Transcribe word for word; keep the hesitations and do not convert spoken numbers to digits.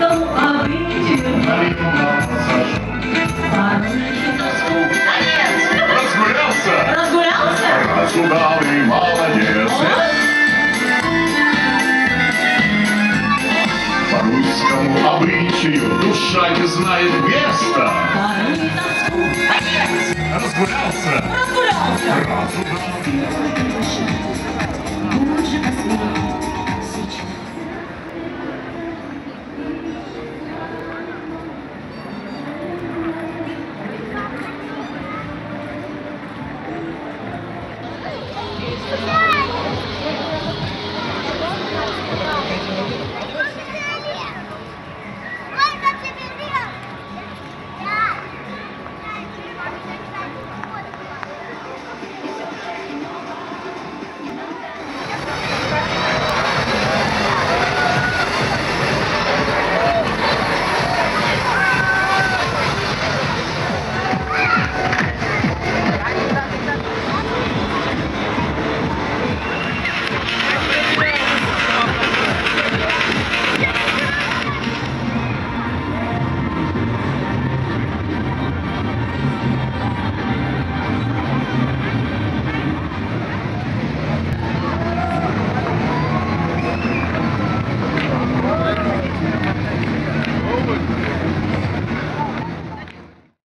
русскому обычаю порой тоску. Разгулялся? Разгулялся? Разгулял и молодец. По русскому обычаю душа не знает места. Порой тоску. Разгулялся? Разгулялся? Разгулял.